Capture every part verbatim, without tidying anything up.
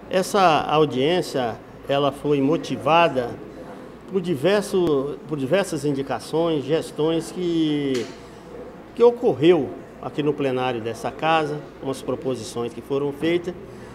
Essa audiência, ela foi motivada por, diverso, por diversas indicações, gestões que, que ocorreu aqui no plenário dessa casa, umas proposições que foram feitas,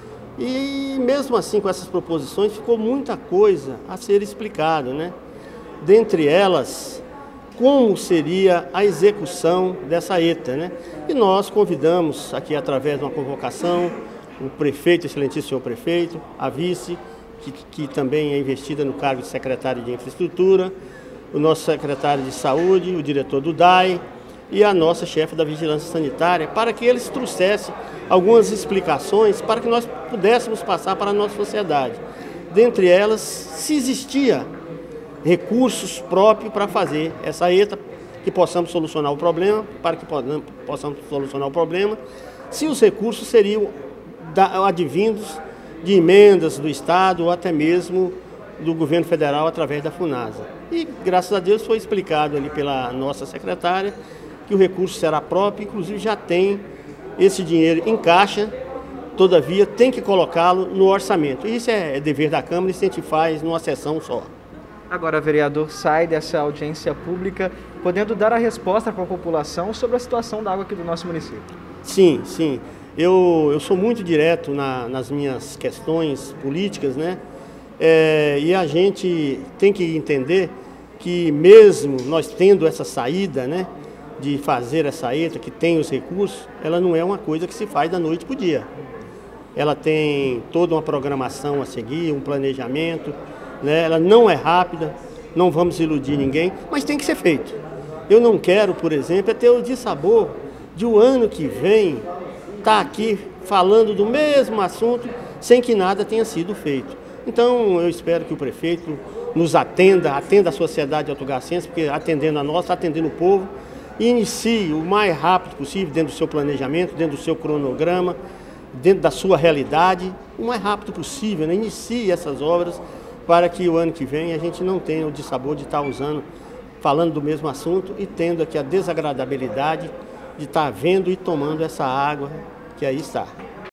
e mesmo assim com essas proposições ficou muita coisa a ser explicado, né? Dentre elas, como seria a execução dessa E T A, né? E nós convidamos aqui através de uma convocação o prefeito, excelentíssimo senhor prefeito, a vice, que, que também é investida no cargo de secretário de infraestrutura, o nosso secretário de saúde, o diretor do D A I e a nossa chefe da vigilância sanitária, para que eles trouxessem algumas explicações para que nós pudéssemos passar para a nossa sociedade. Dentre elas, se existia recursos próprios para fazer essa E T A, que possamos solucionar o problema, para que possamos solucionar o problema, se os recursos seriam advindos de emendas do Estado ou até mesmo do governo federal através da FUNASA. E, graças a Deus, foi explicado ali pela nossa secretária que o recurso será próprio, inclusive já tem esse dinheiro em caixa, todavia tem que colocá-lo no orçamento. Isso é dever da Câmara e isso a gente faz numa sessão só. Agora, vereador, sai dessa audiência pública podendo dar a resposta para a população sobre a situação da água aqui do nosso município. Sim, sim. Eu, eu sou muito direto na, nas minhas questões políticas, né? É, e a gente tem que entender que mesmo nós tendo essa saída, né, de fazer essa E T A, que tem os recursos, ela não é uma coisa que se faz da noite para o dia. Ela tem toda uma programação a seguir, um planejamento, né? Ela não é rápida, não vamos iludir ninguém, mas tem que ser feito. Eu não quero, por exemplo, é ter o dissabor de o ano que vem estar aqui falando do mesmo assunto sem que nada tenha sido feito. Então eu espero que o prefeito nos atenda, atenda a sociedade autogarcense, porque atendendo a nós, atendendo o povo, e inicie o mais rápido possível, dentro do seu planejamento, dentro do seu cronograma, dentro da sua realidade, o mais rápido possível, né? Inicie essas obras para que o ano que vem a gente não tenha o dissabor de estar usando, falando do mesmo assunto e tendo aqui a desagradabilidade de estar vendo e tomando essa água que aí está.